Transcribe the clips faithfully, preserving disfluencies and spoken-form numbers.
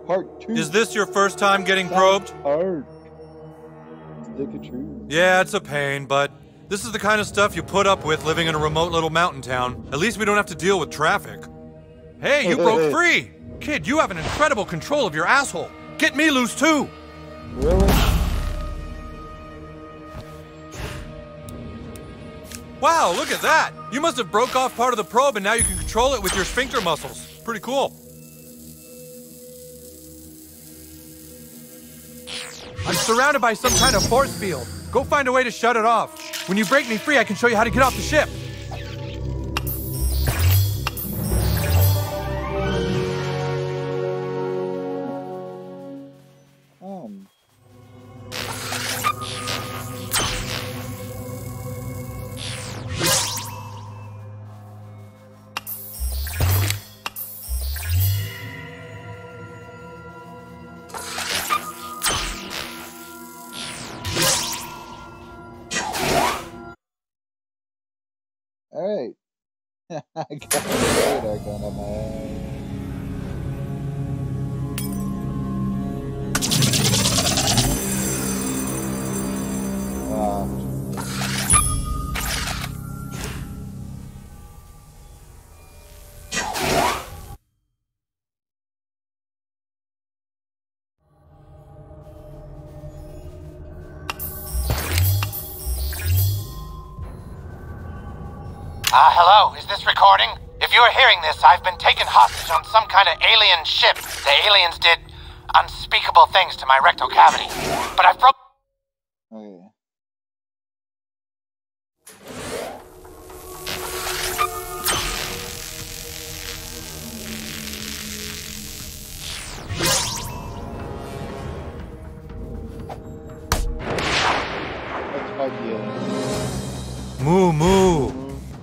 Part two. Is this your first time getting probed? Part. Stick it true. Yeah, it's a pain, but this is the kind of stuff you put up with living in a remote little mountain town. At least we don't have to deal with traffic. Hey, you broke free! Kid, you have an incredible control of your asshole. Get me loose too! Really? Wow, look at that! You must have broke off part of the probe and now you can control it with your sphincter muscles. Pretty cool. I'm surrounded by some kind of force field. Go find a way to shut it off. When you break me free, I can show you how to get off the ship. Um. Alright. I got a radar gun on my head. Wow. Uh, hello, is this recording? If you are hearing this, I've been taken hostage on some kind of alien ship. The aliens did unspeakable things to my rectal cavity. But I've broke... Okay. Let's hug you. Moo moo.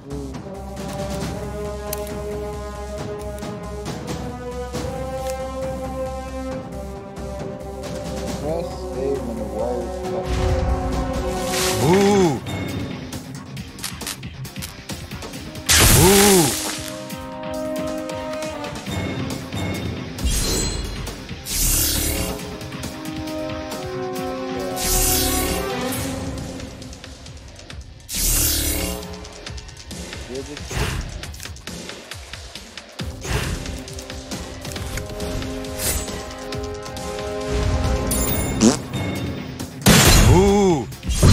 Press A when the wires touch. Moo. Moo. Moo.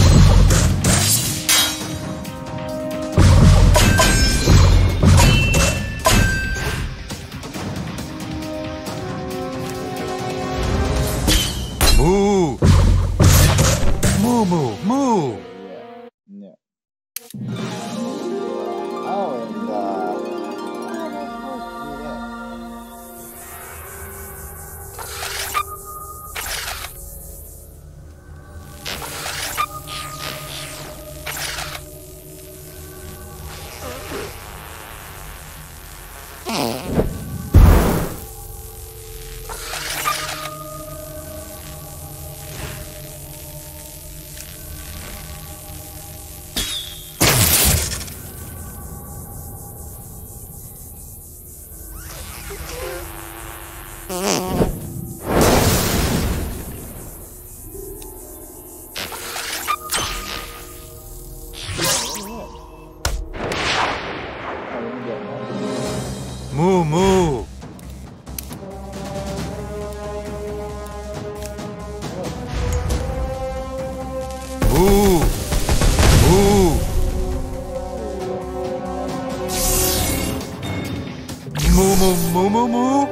Moo. Moo moo moo. Yeah. Yeah. Oh, and uh, how am I supposed to do that? Moo moo. Moo. Moo. Moo moo moo moo moo.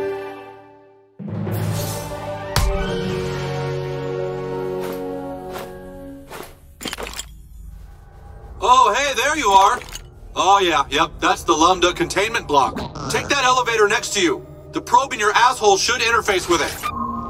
Oh, hey, there you are. Oh yeah, yep, that's the Lambda containment block. Take that elevator next to you. The probe in your asshole should interface with it.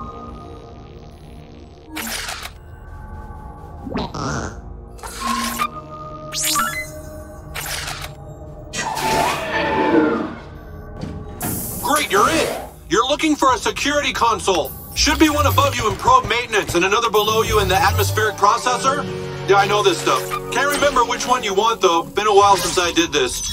Great, you're in. You're looking for a security console. Should be one above you in probe maintenance and another below you in the atmospheric processor. Yeah, I know this stuff. Can't remember which one you want, though. Been a while since I did this.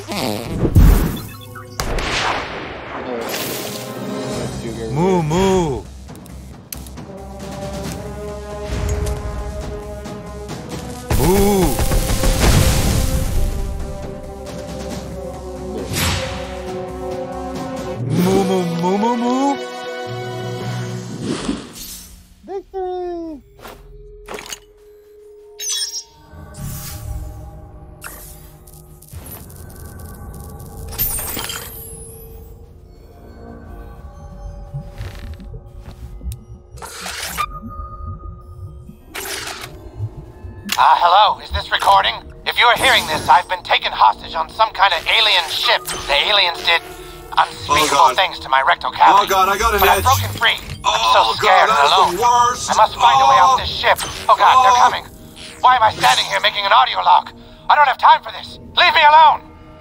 Moo moo. Moo. Moo moo moo moo moo. Victory! Ah, uh, hello, is this recording? If you are hearing this, I've been taken hostage on some kind of alien ship. The aliens did unspeakable oh things to my rectal cavity. Oh god, I got an but edge. I've broken free. Oh I'm so scared god, and that's alone. the worst. I must find oh. a way off this ship. Oh god, oh. they're coming. Why am I standing here making an audio log? I don't have time for this. Leave me alone.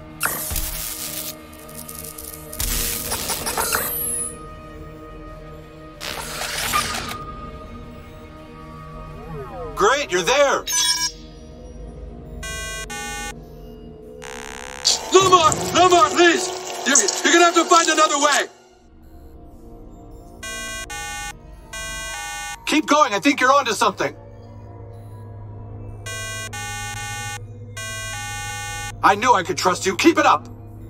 Great, you're there! No more! No more, please! You're, you're gonna have to find another way! Keep going, I think you're onto something. I knew I could trust you. Keep it up!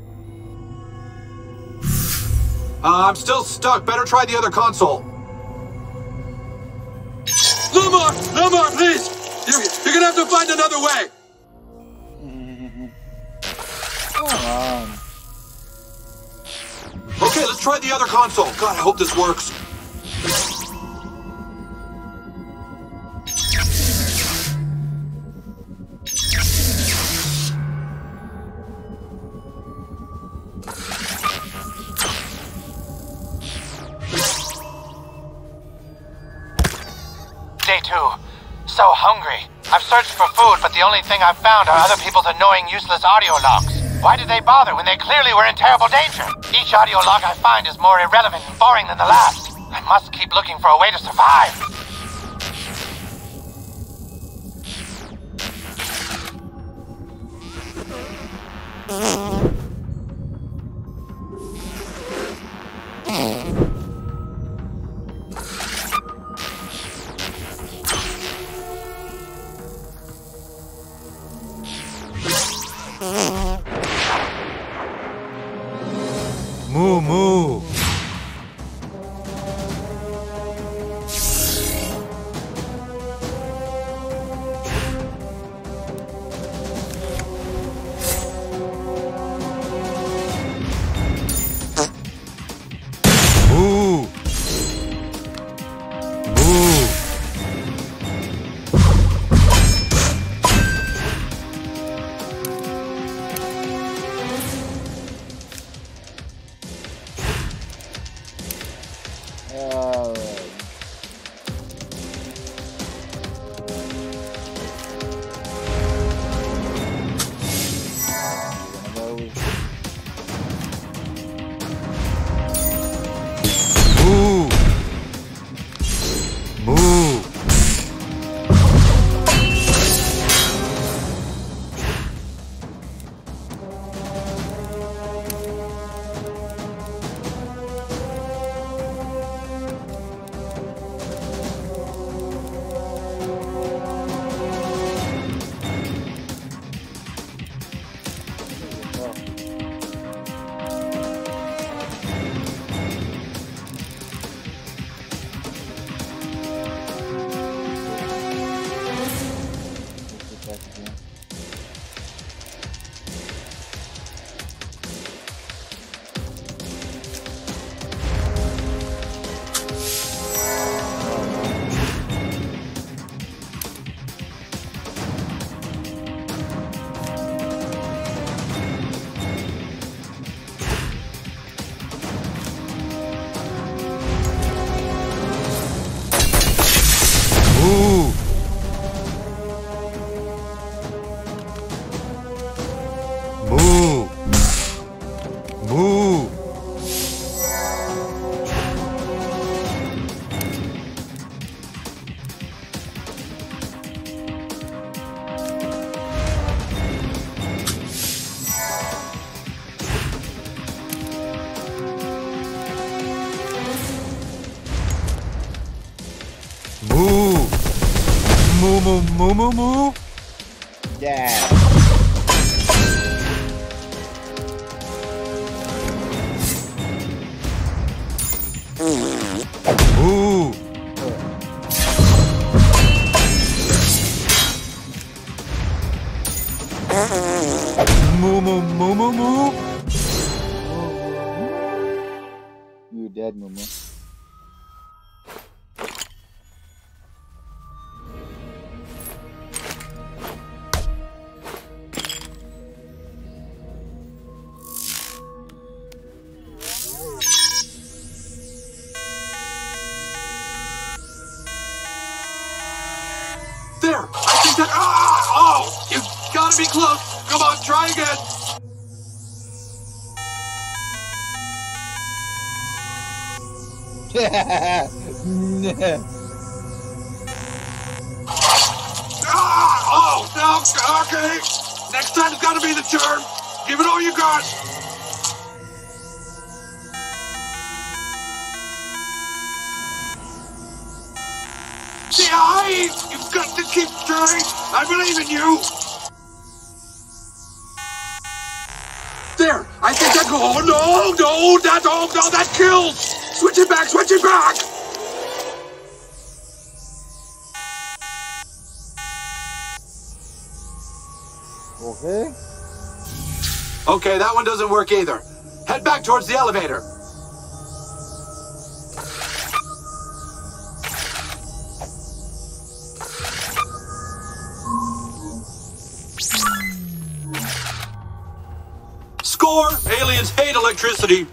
Uh, I'm still stuck. Better try the other console. No more! No more, please! You're, you're gonna have to find another way! Come on. Okay, let's try the other console. God, I hope this works. Day two. So hungry. I've searched for food, but the only thing I've found are other people's annoying, useless audio logs. Why did they bother when they clearly were in terrible danger? Each audio log I find is more irrelevant and boring than the last. I must keep looking for a way to survive. Moo moo. Moo. Moo. Alright. Moo. Moo. Moo. Moo. Moo. moo, moo, moo, moo. Yeah. Moo. Moo, moo, moo, moo, moo. You dead, Mumu. There! I think that. Ah! Oh! You gotta be close! Come on, try again! Ah! Oh! No! Okay! Next time's gotta be the charm! Give it all you got! See, I... You've got to keep trying! I believe in you! There! I think that... Oh, no! No! That... Oh, no! That kills! Switch it back! Switch it back! Okay. Okay, that one doesn't work either. Head back towards the elevator. Score! Aliens hate electricity.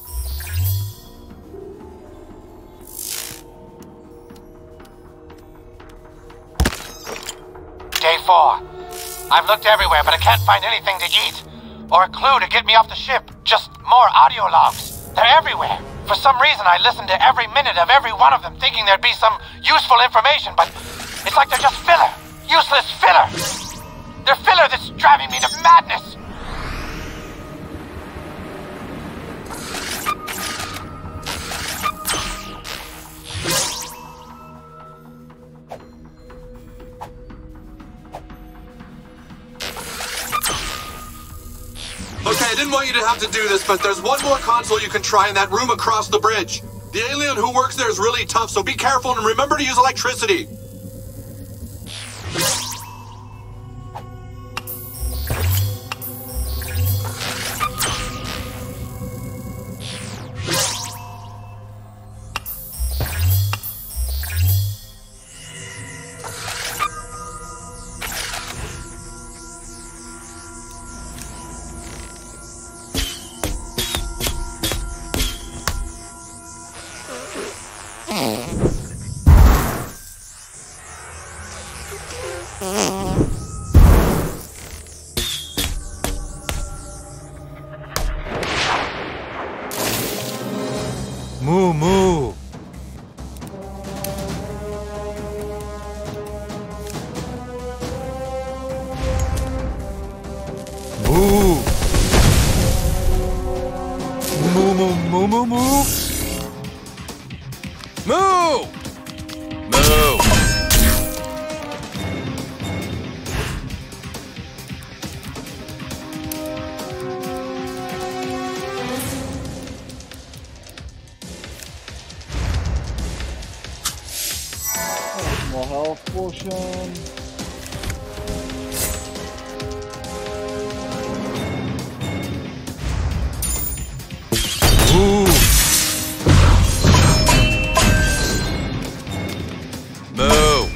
Day four. I've looked everywhere, but I can't find anything to eat. Or a clue to get me off the ship. Just more audio logs. They're everywhere. For some reason, I listened to every minute of every one of them, thinking there'd be some useful information, but it's like they're just filler. Useless filler. They're filler that's driving me to madness. Okay, I didn't want you to have to do this, but there's one more console you can try in that room across the bridge. The alien who works there is really tough, so be careful and remember to use electricity. Moo, moo. Moo. Moo, moo, moo, moo, moo. Moo. Moo. More health potion. Moo. Moo.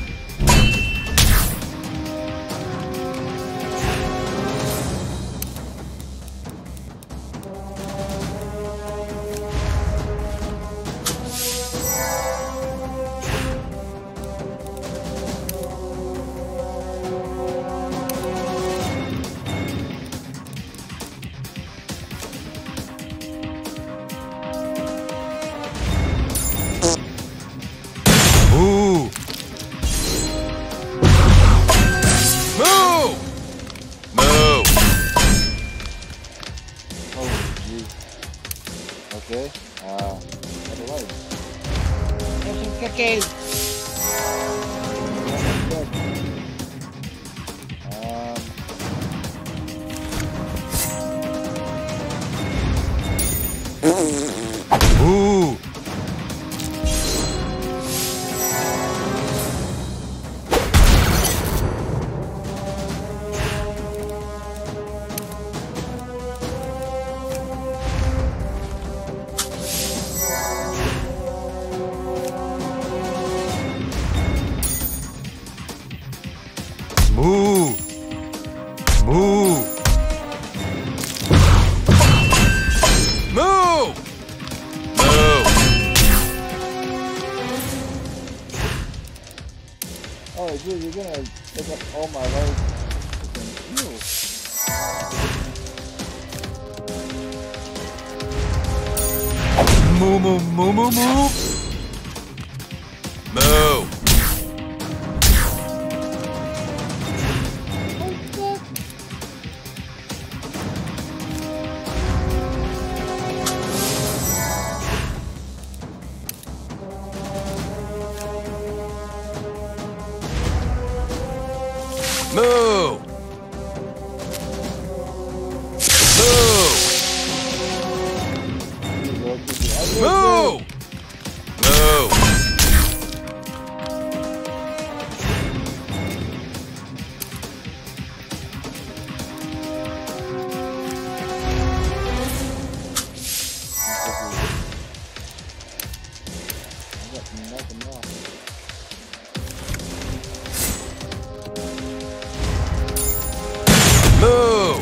Moo. Moo. Moo. Oh, jeez. Okay. Uh, what do I do? There's some cookies. Moo. Moo. Moo. Moo. Moo. Oh, dude, you're gonna take up all my life. Moo. Moo. Moo. Moo. Moo. Moo. Moo! Moo! Moo! Moo! Moo!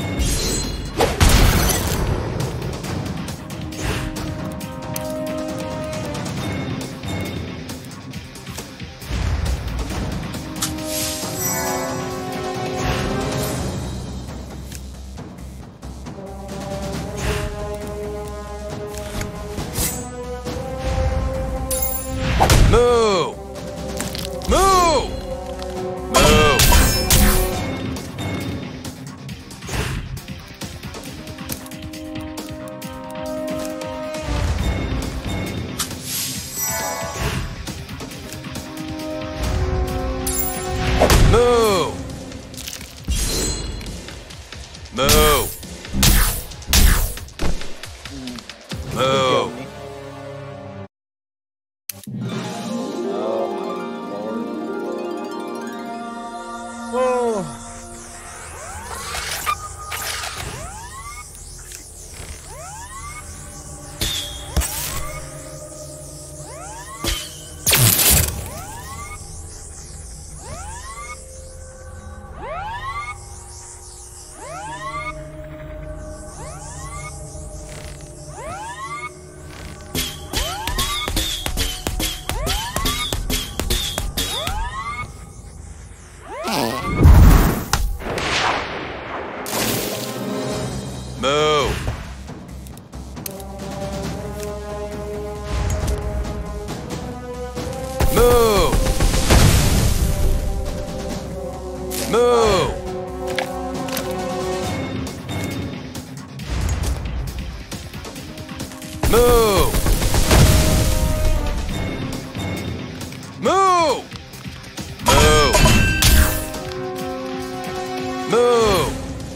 Moo! Moo! Moo! Moo! Moo! Moo! Oh. Moo! Moo! Moo! Moo! Moo! Moo! Moo!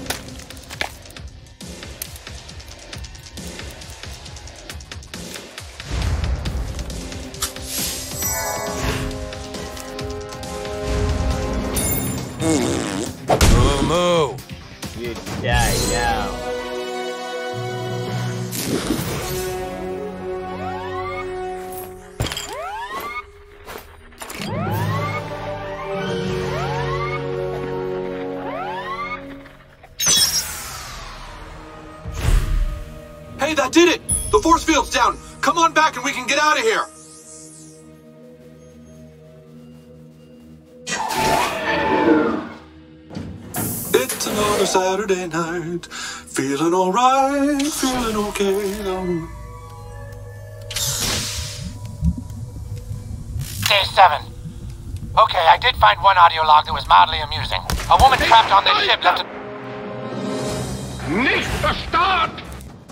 Moo moo! You die now. Hey, that did it! The force field's down! Come on back and we can get out of here! It's another Saturday night. Feeling alright, feeling okay. Um, Day seven. Okay, I did find one audio log that was mildly amusing. A woman trapped on this ship left a... Nicht verstanden!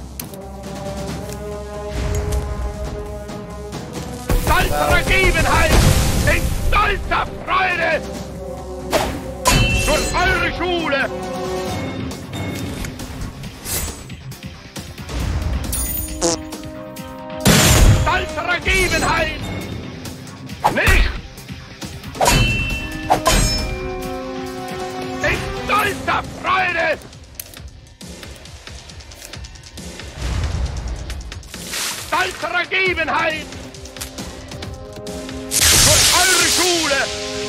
Stolze Ergebenheit! In stolzer Freude! Durch eure Schule! stolze Ergebenheit durch eure Schule.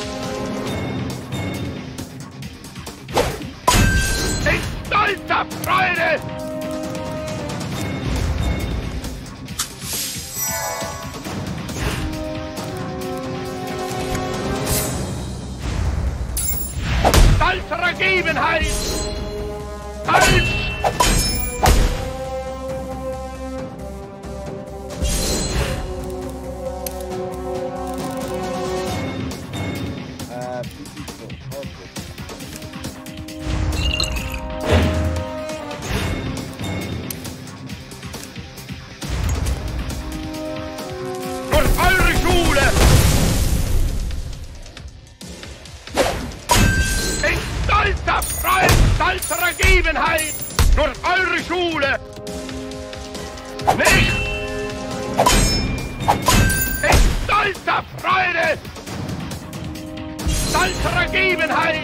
In stolzer Freude. Stolzer Ergebenheit. Stolz. Ergebenheit durch eure Schule. Nicht in stolzer Freude, stolzer Ergebenheit.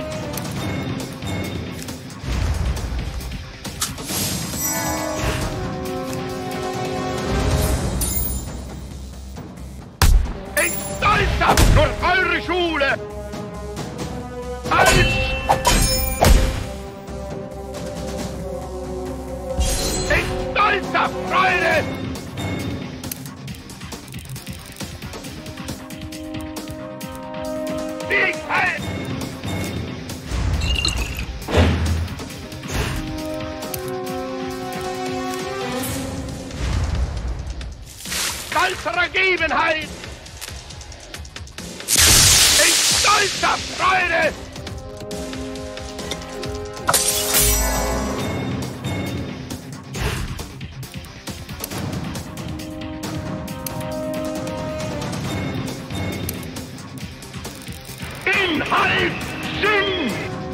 In stolzer durch eure Schule. Als stolzer Freude! Siegheit! Stolzer Ergebenheit! In stolzer Freude! Halt! Sinn!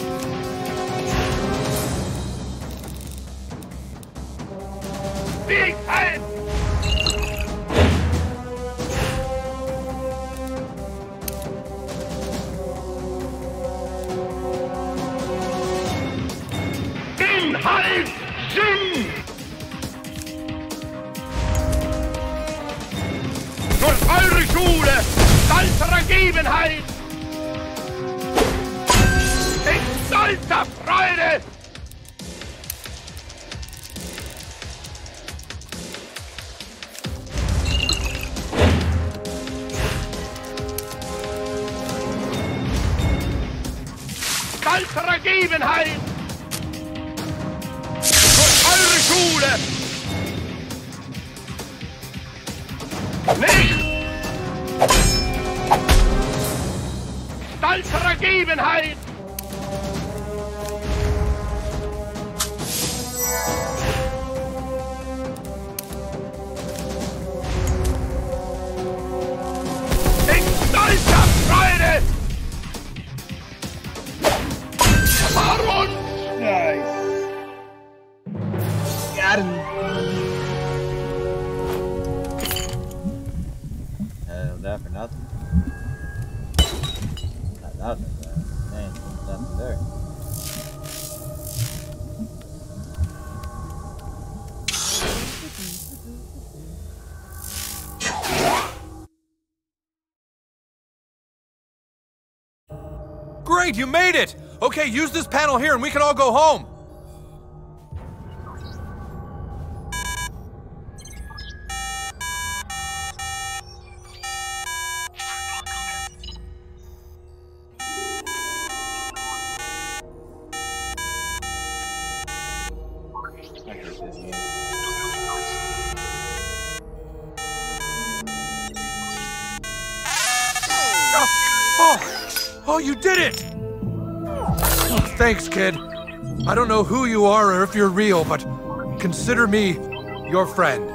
Siegheit! Inhalt! Sinn! Durch eure Schule! Stolzer Ergebenheit! Stolzer Freude! Stolzer Ergebenheit! Durch eure Schule! Nicht! Stolzer Ergebenheit! Got him. Hell, that for nothing. Not nothing, man. Man, nothing there. Great, you made it! Okay, use this panel here and we can all go home. Oh, you did it! Oh, thanks, kid. I don't know who you are or if you're real, but consider me your friend.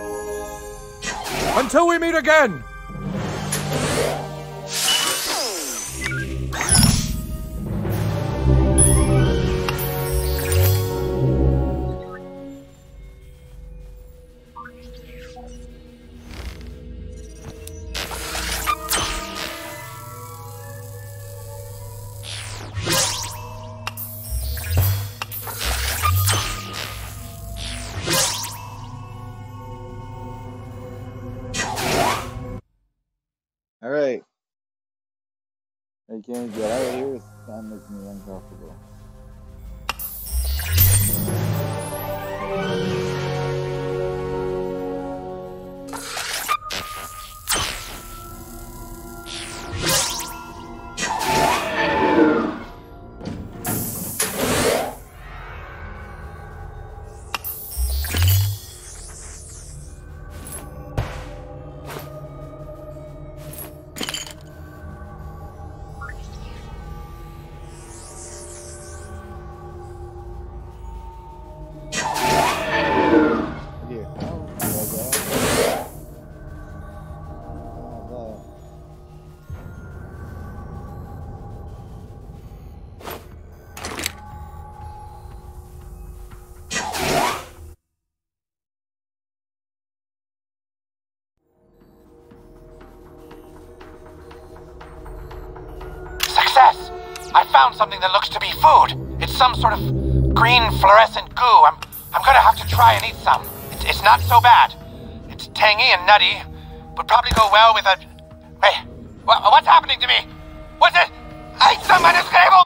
Until we meet again! going to get out of here. That makes me uncomfortable. Success! I found something that looks to be food. It's some sort of green fluorescent goo. I'm I'm gonna have to try and eat some. It's, it's not so bad. It's tangy and nutty. Would probably go well with a... Hey, wh what's happening to me? What's it? I someone is able...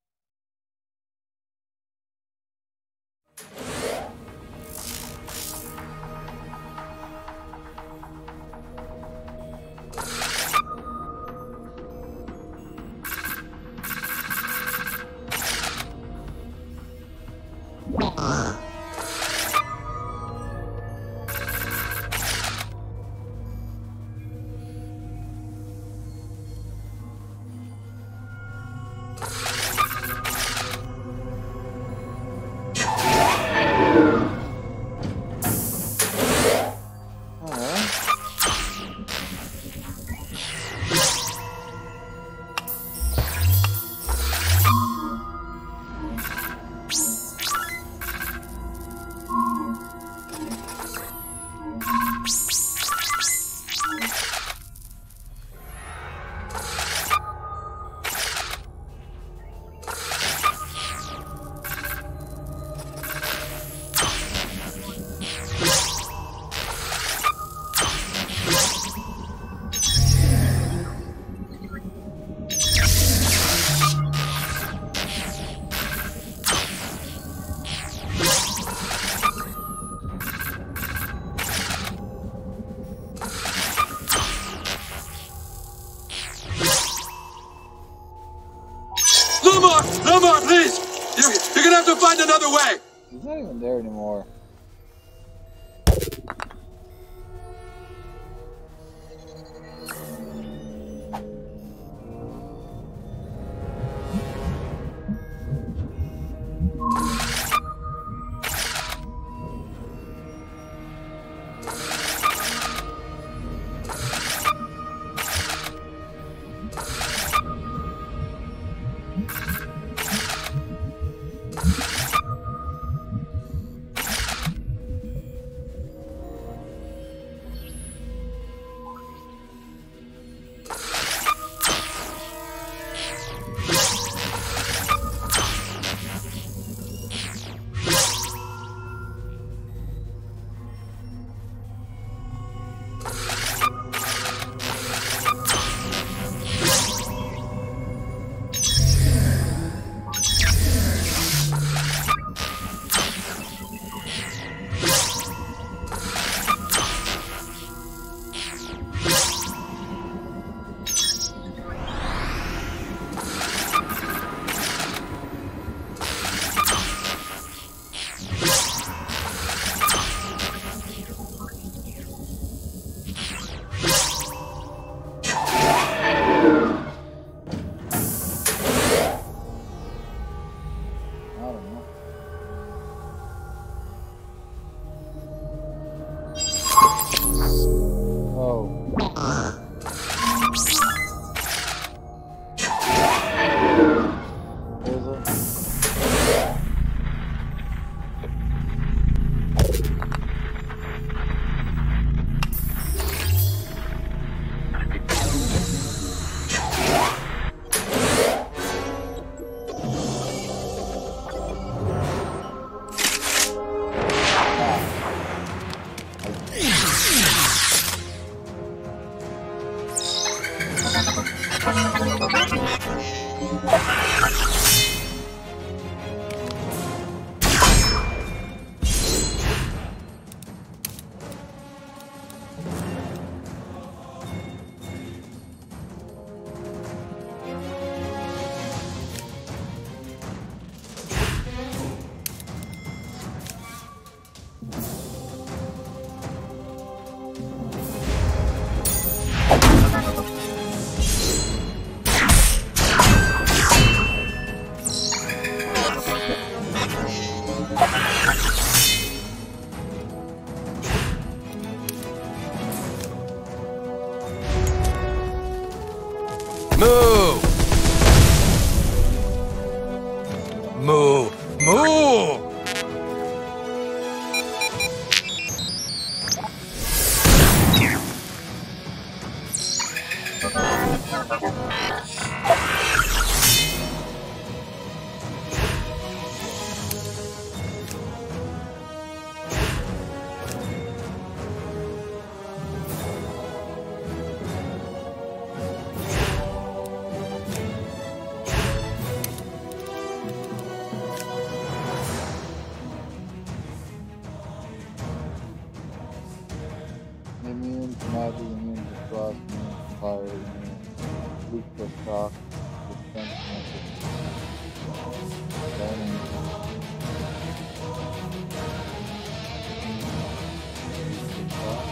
Lumar, please! You're, you're gonna have to find another way! He's not even there anymore. Magic, immune to frost, immune to fire, immune weak to shock, defense magic, burning, weak to shock.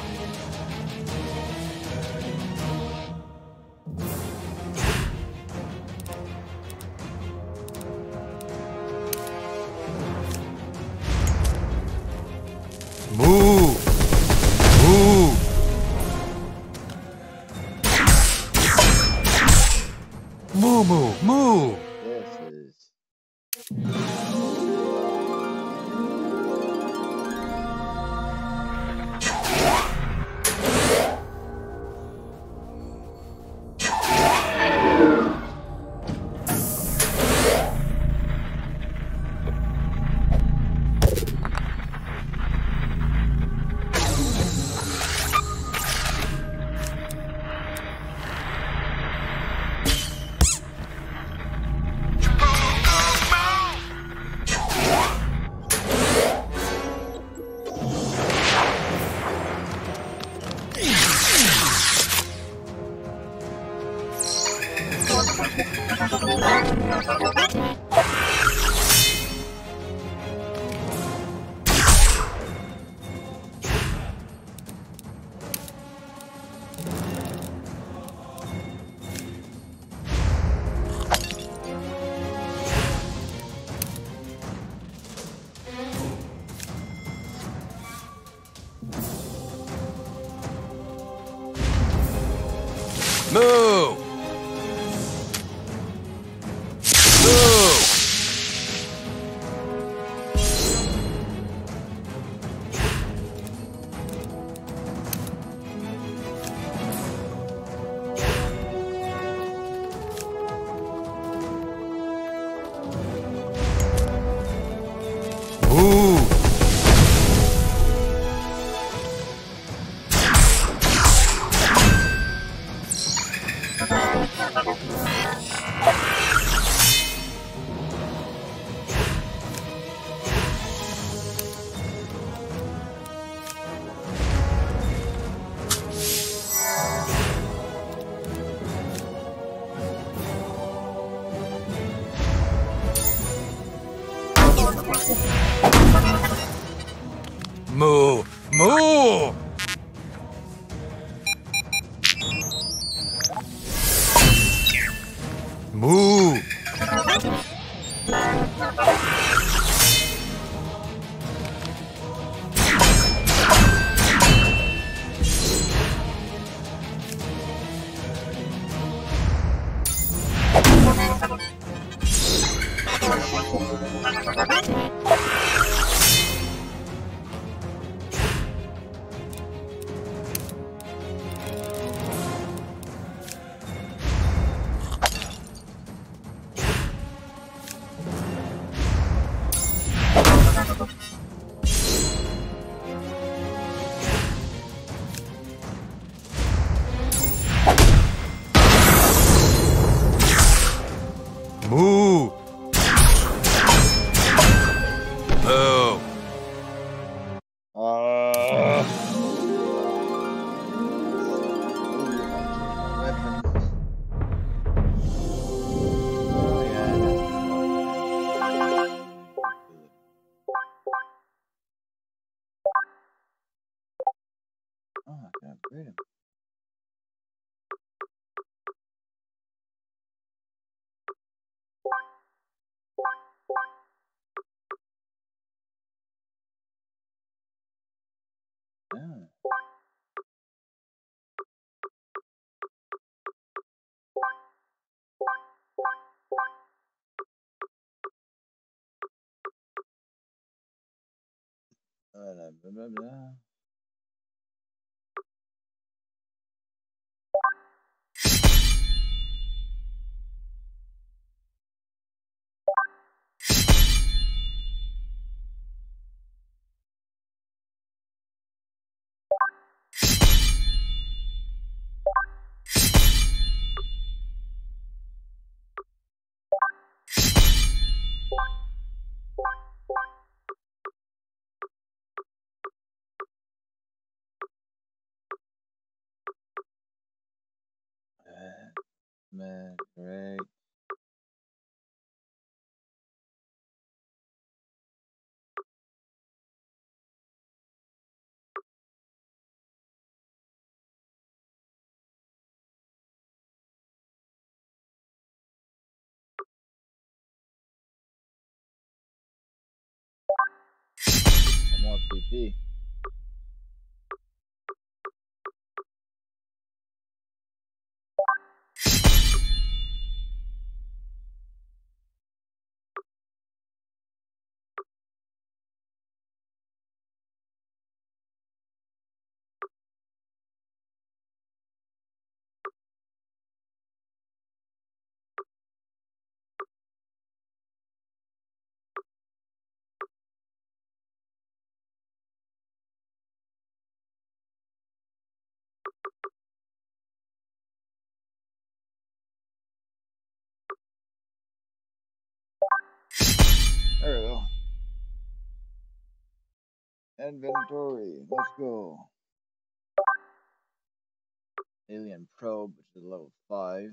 Move! Move! Moo moo! Moo! This is Moo! Moo! Moo! Moo! Moo! Moo! Moo! Moo! Uh, weapons. Oh yeah, that's oh, I can upgrade him. Yeah. Blah, blah, blah, blah. damage, great. More P P. There we go. Inventory. Let's go. Alien probe, which is level five.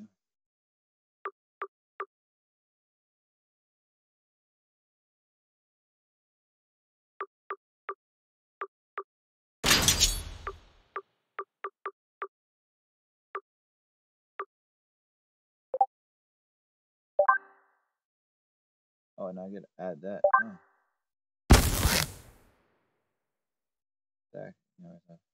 Oh, and I get to add that. Oh. Stack. No, it's not.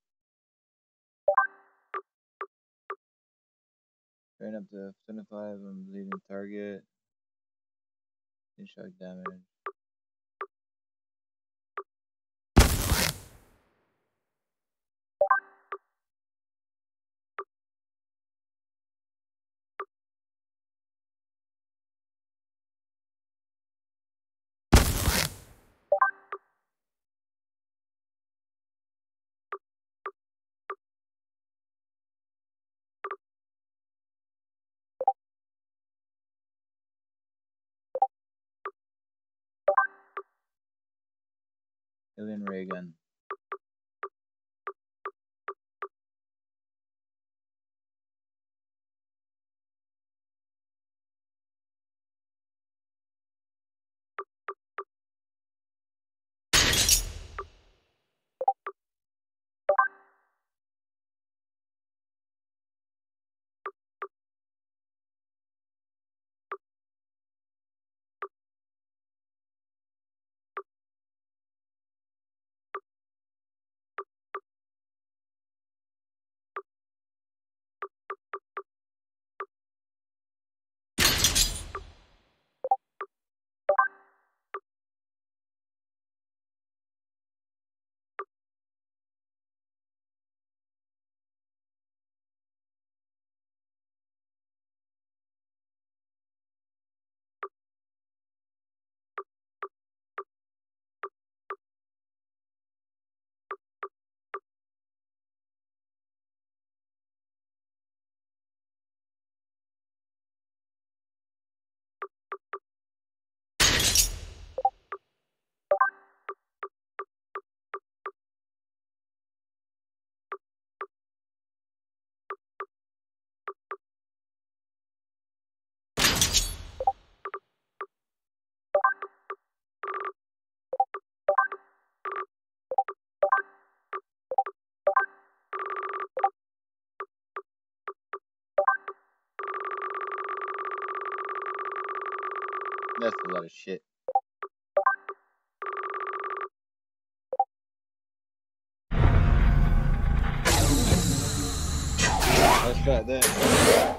Train up to seventy-five on bleeding target. Shock damage. Alien ray gun. That's a lot of shit. Let's try that.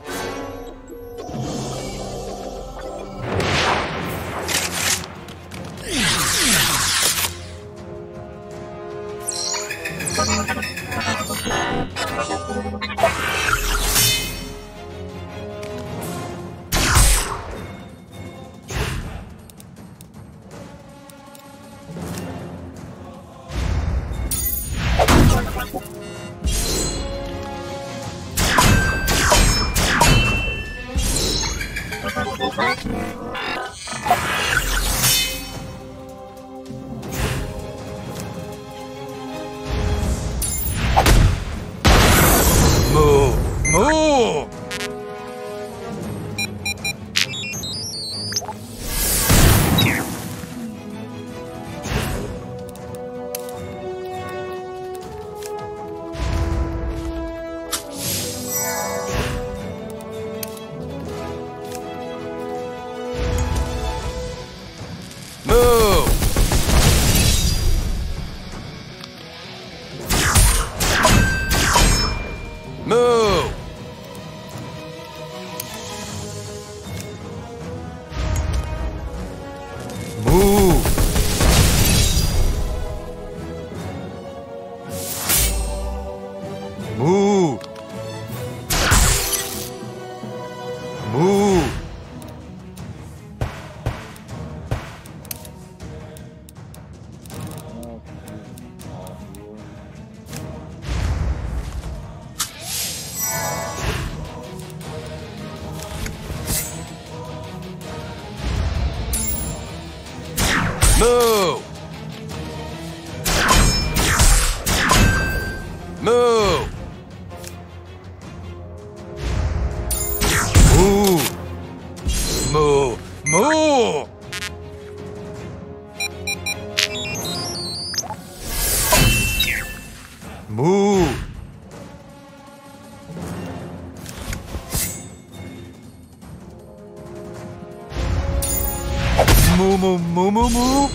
moo moo moo moo.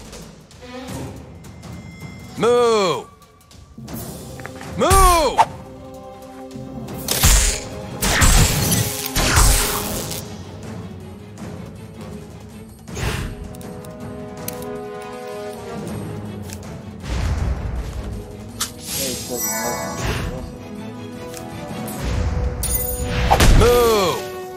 Moo. Moo. Moo.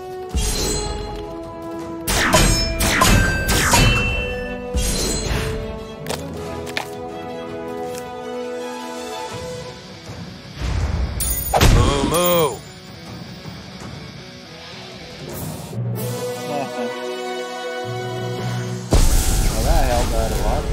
Moo moo. Well, that helped out a lot.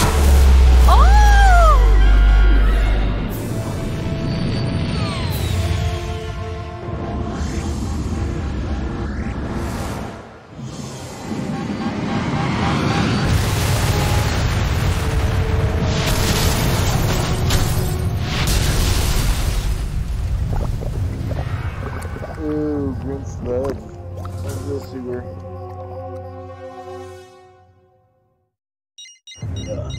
Ooh, green sled. Let's go see her. Yeah.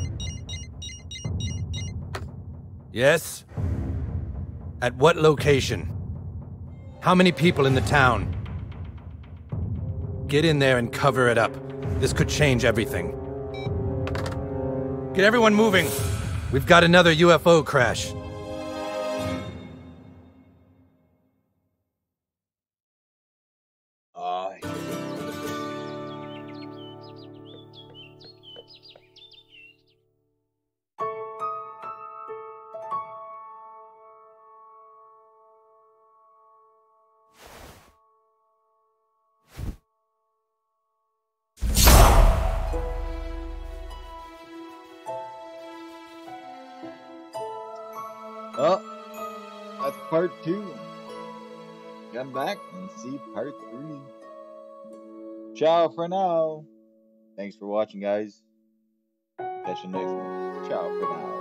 Yes? At what location? How many people in the town? Get in there and cover it up. This could change everything. Get everyone moving. We've got another U F O crash. Ah, well, that's part two. Come back and see part three. Ciao for now. Thanks for watching, guys. Catch you next one. Ciao for now.